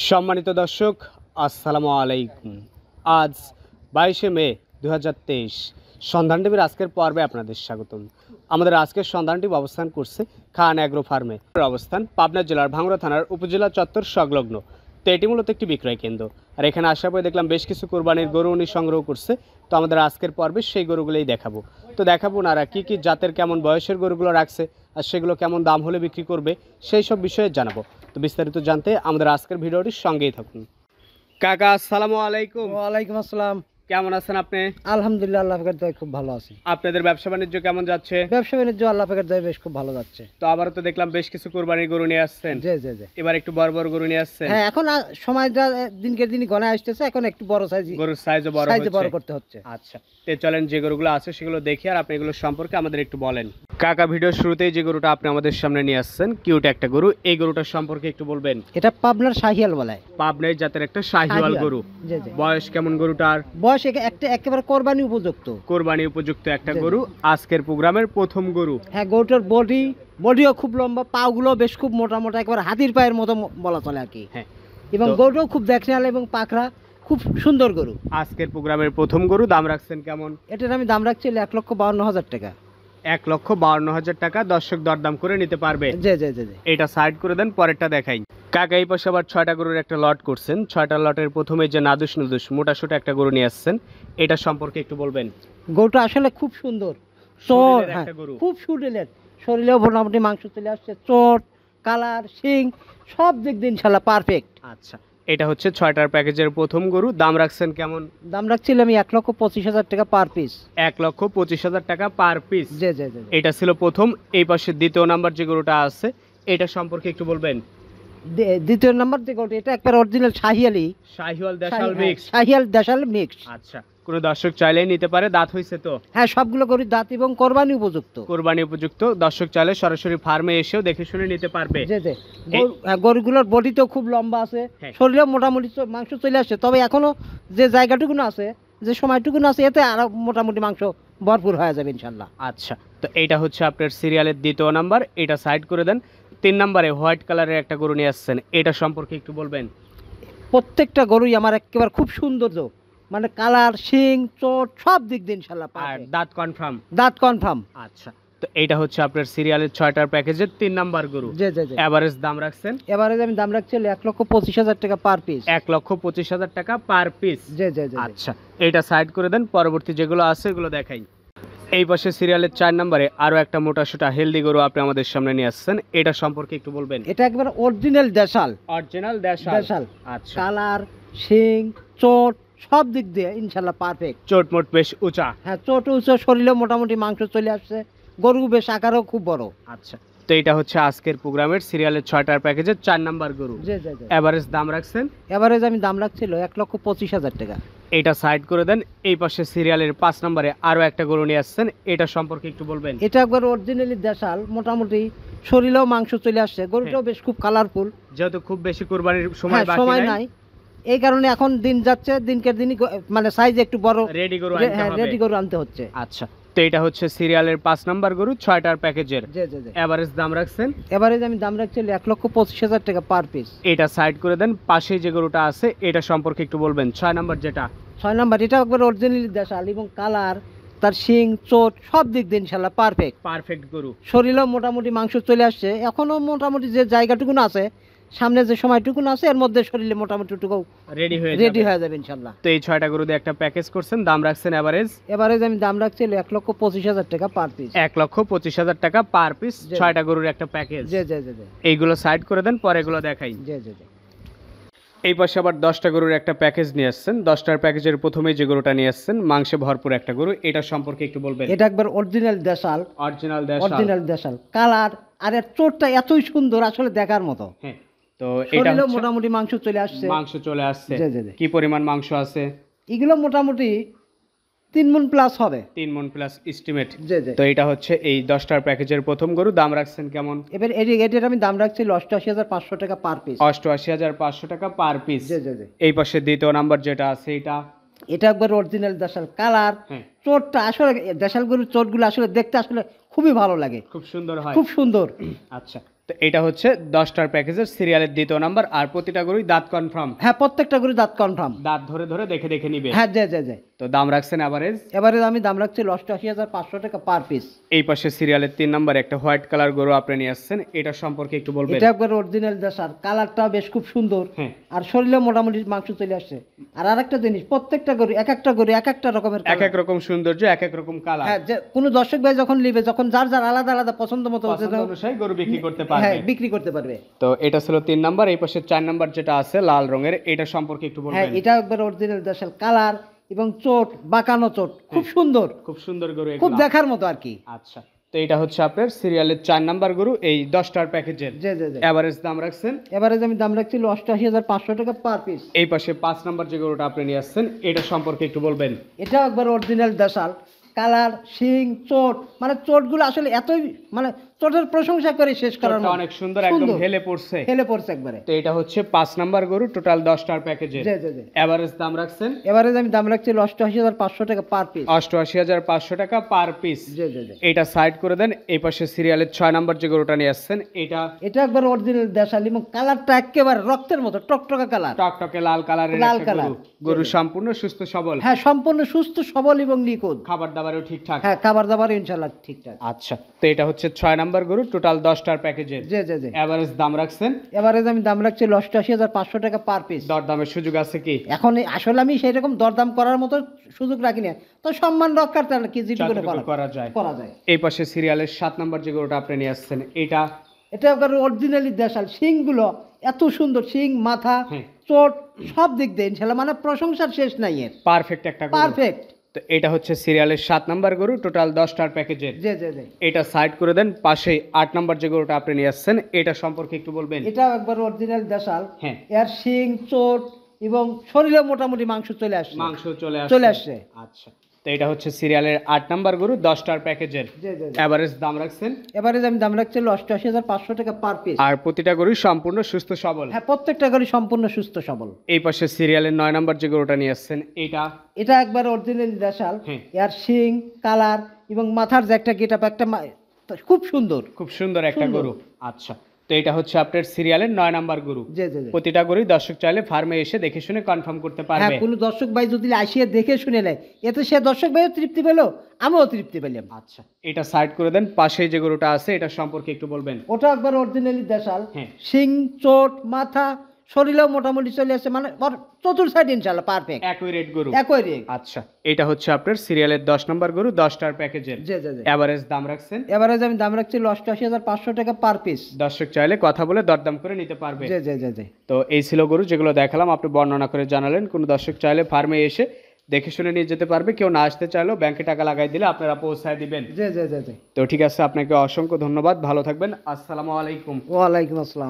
সম্মানিত দর্শক, আসসালামু আলাইকুম। আজ 22শে মে 2023 সন্ধান টিভির আজকের পর্বে আপনাদের স্বাগতম। আমাদের আজকের সন্ধান টিভি অবস্থান করছে খান অ্যাগ্রো ফার্মে। অবস্থান পাবনা জেলার ভাঙ্গুড়া থানার উপজেলা চত্বর সংলগ্ন। তো এটি মূলত একটি বিক্রয় কেন্দ্র। আর এখানে আসার পরে দেখলাম বেশ কিছু কোরবানির গরু উনি সংগ্রহ করছে। তো আমাদের আজকের পর্বে সেই গরুগুলোই দেখাবো। তো দেখাবো ওনারা কী কী জাতের কেমন বয়সের গরুগুলো রাখছে আর সেগুলো কেমন দাম হলে বিক্রি করবে সেই সব বিষয়ে জানাবো। তো বিস্তারিত জানতে আমাদের আজকের ভিডিওটির সঙ্গেই থাকুন। কাকা আসসালামু আলাইকুম। ওয়ালাইকুম আসসালাম। কেমন আছেন আপনি? আলহামদুলিল্লাহ, আল্লাহ পাকের দয়ায় খুব ভালো আছি। আপনাদের ব্যবসা বাণিজ্য কেমন যাচ্ছে? ব্যবসা বাণিজ্য আল্লাহ পাকের দয়ায় বেশ খুব ভালো যাচ্ছে। তো আবারও তো দেখলাম বেশ কিছু কোরবানির গরু নিয়ে আসছেন। জি জি জি। এবার একটু বড় বড় গরু নিয়ে আসছেন। হ্যাঁ, এখন সময়টা দিনকে দিন ঘনায় আসতেছে, এখন একটু বড় গরুর সাইজও বড় করতে হচ্ছে। আচ্ছা, তো চলেন যে গরুগুলো আছে সেগুলো দেখি আর আপনি এগুলো সম্পর্কে আমাদের একটু বলেন। কাকা, ভিডিও শুরুতেই যে গরুটা আপনি আমাদের সামনে নিয়ে আসছেন, কিউট একটা গরু, এই গরুটার সম্পর্কে একটু বলবেন। এটা পাবনার শাহিয়াল বলে। পাবনার জাতের একটা শাহিওয়াল গরু। জি জি। বয়স কেমন গরুটার? বয়স একেবারে কোরবানি উপযুক্ত। কোরবানি উপযুক্ত একটা গরু, আজকের প্রোগ্রামের প্রথম গরু। হ্যাঁ, গরুটার বডিও খুব লম্বা, পাগুলো বেশ খুব মোটা মোটা, একেবারে হাতির পায়ের মতো বলা চলে আর কি। হ্যাঁ, এবং গরুটাও খুব দেখনাল এবং পাখরা, খুব সুন্দর গরু। আজকের প্রোগ্রামের প্রথম গরু, দাম রাখছেন কেমন? এটার আমি দাম রাখছি 1,52,000 টাকা। 1,52,000 টাকা। দর্শক দরদাম করে নিতে পারবে। জি জি জি। এটা সাইড করে দেন, পরেরটা দেখাই। কাকা, এই পাশে আবার 6টা গরুর একটা লট করছেন। 6টা লটের প্রথমে যে নাদুস মোটাসোটা একটা গরু নিয়ে আসছেন, এটা সম্পর্কে একটু বলবেন। গরুটা আসলে খুব সুন্দর, খুব সুরেলের, শরীরেও মোটামুটি মাংস চলে আসছে, চোট কালার শিং সব দিক দিন ইনশাল্লাহ পারফেক্ট। আচ্ছা, এটা হচ্ছে 6টার প্যাকেজের প্রথম গরু। দাম রাখছেন কেমন? দাম রাখছিলাম আমি 1,25,000 টাকা পার পিস। 1,25,000 টাকা পার পিস। জি জি জি। এটা ছিল প্রথম। এই পাশে দ্বিতীয় নাম্বার যে গরুটা আছে, এটা সম্পর্কে একটু বলবেন। দ্বিতীয় নাম্বার যে গরুটা, এটা একবার অরিজিনাল শাহিওয়াল দেশাল মিক্স। আচ্ছা, কোনো দর্শক চাইলেই নিতে পারে। দাঁত হইছে তো? হ্যাঁ, সবগুলো গরুর দাঁত এবং কোরবানি উপযুক্ত। দর্শক চাইলে সরাসরি ফার্মে এসেও দেখে শুনে নিতে পারবে। জি জি। গরুগুলোর বডিতেও খুব লম্বা আছে, শরীরেও মোটামুটি মাংস চলে আসছে। তবে এখনো যে জায়গাটুকু আছে, যে সময়টুকু আছে, এতে আরো মোটামুটি মাংস ভরপুর হয়ে যাবে ইনশাল্লাহ। আচ্ছা, তো এইটা হচ্ছে আপনার সিরিয়ালের দ্বিতীয় নাম্বার। এটা সাইড করে দেন। 3 নম্বরে হোয়াইট কালারের একটা গরু নিয়ে আসছেন, এটা সম্পর্কে একটু বলবেন। প্রত্যেকটা গরুই আমার একেবারে খুব সুন্দর, মানে কালার শিং চোট সব দিক দিয়ে ইনশাল্লাহ। আর দাঁত কনফার্ম। আচ্ছা, তো এইটা হচ্ছে আপনার সিরিয়ালের 6টার প্যাকেজের 3 নাম্বার গরু। জি জি জি। এভারেজ দাম রাখছেন? এভারেজ আমি দাম রাখছি 1,25,000 টাকা পার পিস। 1,25,000 টাকা পার পিস। জি জি জি। আচ্ছা, এটা সাইড করে দেন, পরবর্তী যেগুলো আছে এগুলো দেখাই। এই পাশে সিরিয়ালের 4 নম্বরে আরো একটা মোটাসোটা হেলদি গরু আপনি আমাদের সামনে নিয়ে আসছেন, এটা সম্পর্কে একটু বলবেন। এটা একবার অরিজিনাল দেশাল। আচ্ছা, কালার শিং চোট সব দিক দিয়ে ইনশাল্লাহ পারফেক্ট। চোট মোট বেশ উঁচা। হ্যাঁ, চোট উঁচা, শরীরে মোটামুটি মাংস চলে আসছে, গরু বেশ আকারও খুব বড়। আচ্ছা, তো এটা হচ্ছে আজকের প্রোগ্রামের সিরিয়ালের 6টার প্যাকেজের 4 নাম্বার গরু। জি জি জি। এভারেজ দাম রাখছেন? এভারেজ আমি দাম রাখছিল 1,25,000 টাকা। এটা সাইড করে দেন। এই পাশে সিরিয়ালের 5 নম্বরে আরো একটা গরু নিয়ে আসছেন, এটা সম্পর্কে একটু বলবেন। এটা একবার অরিজিনালি দেশাল, মোটামুটি শরীরেও মাংস চলে আসছে, গরুটাও বেশ খুব কালারফুল। যেহেতু খুব বেশি কুরবানির সময় নাই, এই কারণে এখন দিন যাচ্ছে, দিনকে দিনই মানে সাইজ একটু বড়, রেডি গরু আনতে হচ্ছে। আচ্ছা, তো এটা হচ্ছে সিরিয়ালের 5 নাম্বার গরু 6টার প্যাকেজের। জি জি জি। এভারেজ দাম রাখছেন? এভারেজ আমি দাম রাখছি 1,25,000 টাকা পার পিস। এটা সাইড করে দেন। পাশে যে গরুটা আছে এটা সম্পর্কে একটু বলবেন। 6 নাম্বার যেটা। 6 নাম্বার, এটা একবার অরিজিনালি দেশাল এবং কালার, তার শিং চোট সব দিক দিয়ে ইনশাল্লাহ পারফেক্ট গরু। শরীরেও মোটামুটি মাংস চলে আসছে, এখনো মোটামুটি যে জায়গাটুকু আছে, সামনে যে সময়টুকু আছে, এর মধ্যে শরীরে মোটামুটি রেডি হয়ে যাবে ইনশাল্লাহ। তো এই 6টা গরু দিয়ে একটা প্যাকেজ করছেন, দাম রাখছেন এভারেজ আমি দাম রাখছি 1,25,000 টাকা পার পিস। 1,25,000 টাকা পার পিস, 6টা গরুর একটা প্যাকেজ। জি জি জি। এইগুলো সাইড করে দেন, পরে এগুলো দেখাই। জি জি জি। এই পাশে আবার 10টা গরুর একটা প্যাকেজ নিয়ে আসছেন। 10টার প্যাকেজের প্রথমেই যে গরুটা নিয়ে আসছেন, মাংসে ভরপুর একটা গরু, এটা সম্পর্কে একটু বলবেন। এটা একবার অরিজিনাল দেশাল কালার, আর এর চোটটা এতই সুন্দর, আসলে দেখার মতো। হ্যাঁ, তো এটা মোটামুটি মাংস চলে আসছে। কি পরিমাণ মাংস আছে? এগুলো মোটামুটি 3 মণ প্লাস হবে। 3 মণ প্লাস এস্টিমেট। তো এটা হচ্ছে এই 10টার প্যাকেজের প্রথম গরু। দাম রাখছেন কেমন? এবার এটার আমি দাম রাখছি 88,500 টাকা পার পিস। 88,500 টাকা পার পিস। এই পাশে দ্বিতীয় নাম্বার যেটা আছে, এটা একবার অরিজিনাল দেশাল কালার, চোটটা আসলে দেশাল গরুর চোটগুলো আসলে দেখতে আসলে খুবই ভালো লাগে, খুব সুন্দর হয়, খুব সুন্দর। আচ্ছা, তো এটা হচ্ছে 10টার প্যাকেজের সিরিয়ালের দ্বিতীয় নাম্বার, আর প্রতিটা গরুই দাঁত কনফার্ম। হ্যাঁ, প্রত্যেকটা গরু দাঁত কনফার্ম। দাঁত ধরে ধরে দেখে দেখে নিবে। হ্যাঁ, জি। তো দাম রাখছেন এভারেজ? এবারে আমি দাম রাখছি 88,500 টাকা পার পিস। এই পাশে সিরিয়ালের 3 নাম্বার একটা হোয়াইট কালার গরু আপনি নিয়ে আসছেন, এটা সম্পর্কে একটু বলবেন? এটা একবার অরিজিনাল দেশার, কালারটা বেশ খুব সুন্দর। হ্যাঁ। আর শরীরে মোটামুটি মাংস চলে আসছে। আর আরেকটা জিনিস, প্রত্যেকটা গরু এক একটা রকমের এক এক রকম সৌন্দর্য, এক এক রকম কালার। হ্যাঁ, যে কোনো দর্শক ভাই যখন নিবে, যখন যার যার আলাদা আলাদা পছন্দ মতো অনুযায়ী গরু বিক্রি করতে পারবে। হ্যাঁ, বিক্রি করতে পারবে। তো এটা ছিল 3 নাম্বার। এই পাশে 4 নাম্বার যেটা আছে লাল রঙের, এটা সম্পর্কে একটু বলবেন? হ্যাঁ, এটা একবার অরিজিনাল দেশাল, কালার এবং চোট, বাঁকানো চোট, খুব সুন্দর, খুব সুন্দর গরু, খুব দেখার মতো আর কি। আচ্ছা, তো এটা হচ্ছে আপনার সিরিয়ালের 4 নাম্বার গরু, এই 10টার প্যাকেজের। জি। এভারেজ দাম রাখছেন? এভারেজ আমি দাম রাখছি 88,500 টাকা পার পিস। এই পাশে 5 নাম্বার যে গরুটা আপনি নিয়ে আসছেন, এটা সম্পর্কে একটু বলবেন? এটা একবার অরিজিনাল দেশাল, কালার, শিং, চোট, মানে চোটগুলো আসলে এতই, মানে চোটের প্রশংসা করে শেষ করার মতো। অনেক সুন্দর, একদম হেলে পড়ছে একবারে। তো এটা হচ্ছে 5 নাম্বার গরু, টোটাল 10টার প্যাকেজের। জি। এভারেজ দাম রাখছেন? এভারেজ আমি দাম রাখছি 88,500 টাকা পার পিস। 88,500 টাকা পার পিস। জি। এটা সাইড করে দেন। এই পাশে সিরিয়ালের 6 নাম্বার যে গরুটা নিয়ে আসছেন, এটা একবার অরিজিনাল দেশাল এবং কালারটা একেবারে রক্তের মতো টকটকা কালার, টকটকে লাল কালারের লাল একটা কালার। গরু সম্পূর্ণ সুস্থ সবল। হ্যাঁ, সম্পূর্ণ সুস্থ সবল এবং নিখুঁত। খাবার দাবারও ঠিকঠাক? হ্যাঁ, খাবার দাবার ইনশাআল্লাহ ঠিকঠাক। আচ্ছা, তো এটা হচ্ছে 6 নাম্বার গরু, টোটাল 10টার প্যাকেজের। জি। এভারেজ দাম রাখছেন? এভারেজ আমি দাম রাখছি 88,500 টাকা পার পিস। দরদামের সুযোগ আছে কি? এখন আসলে আমি সেই রকম দরদাম করার মতো সুযোগ রাখি না, তো সম্মান রক্ষার তাহলে কি যেটুকু করা যায়। এই পাশে সিরিয়ালের 7 নাম্বার যে গরুটা আপনি নিয়ে আসছেন, এটা একবার অরিজিনালি দেশাল, শিংগুলো এত সুন্দর, শিং, মাথা, চোট, সব দিক দিয়ে ইনশাআল্লাহ মানে প্রশংসার শেষ নাই এর। পারফেক্ট একটা গরু। পারফেক্ট। তো এটা হচ্ছে সিরিয়ালের 7 নাম্বার গরু, টোটাল 10টার প্যাকেজের। জি। এটা সাইড করে দেন। পাশে 8 নাম্বার যে গরুটা আপনি নিয়ে আসছেন, এটা সম্পর্কে একটু বলবেন? এটা একবার অরিজিনাল দেশাল। হ্যাঁ। এর শিং, চোট এবং শরীরে মোটামুটি মাংস চলে আসছে। আচ্ছা, তো এটা হচ্ছে সিরিয়ালের 8 নাম্বার গরু, 10টার প্যাকেজের। জি। এভারেজ দাম রাখছেন? এভারেজ আমি দাম রাখছি 88,500 টাকা পার পিস। আর প্রতিটা গরু সম্পূর্ণ সুস্থ সবল? হ্যাঁ, প্রত্যেকটা গরু সম্পূর্ণ সুস্থ সবল। এই পাশে সিরিয়ালের 9 নাম্বার যে গরুটা নিয়ে আসছেন, এটা একবার অরিজিনাল দেশাল। এর শিং, কালার এবং মাথার যে একটা গেটআপ, খুব সুন্দর একটা গরু। আচ্ছা, তো এটা হচ্ছে আপনার সিরিয়ালের 9 নাম্বার গরু। জি। প্রতিটা গরুই দর্শক চাইলে ফার্মে এসে দেখে শুনে কনফার্ম করতে পারবে। হ্যাঁ, কোনো দর্শক ভাই যদি আসিয়ে দেখে শুনে নেয়, এতে সে দর্শক ভাইও তৃপ্তি পেল, আমিও তৃপ্তি পেলাম। আচ্ছা, এটা সাইড করে দেন। পাশে যে গরুটা আছে, এটা সম্পর্কে একটু বলবেন? ওটা একবার অরিজিনালি দেশাল, শিং, চোট, মাথা, শরীরেও মোটামুটি চলে আসছে, মানে চতুর সাইড ইনশাআল্লাহ পারফেক্ট, একই রেট গরু। আচ্ছা, এটা হচ্ছে আপনার সিরিয়ালের 10 নাম্বার গরু, 10টার প্যাকেজের। জি। এভারেজ দাম রাখছেন? এভারেজ আমি দাম রাখছি 88,500 টাকা পার পিস। দর্শক চাইলে কথা বলে দরদাম করে নিতে পারবে। জি। তো এই ছিল গরু যেগুলো দেখালাম, আপনি বর্ণনা করে জানালেন। কোনো দর্শক চাইলে ফার্মে এসে দেখে শুনে নিয়ে যেতে পারবে। কেউ না আসতে চাইলেও ব্যাংকে টাকা লাগাই দিলে আপনারা পৌঁছায় দিবেন। জি। তো ঠিক আছে, আপনাকে অসংখ্য ধন্যবাদ, ভালো থাকবেন। আসসালামু আলাইকুম। ওয়ালাইকুম আসসালাম।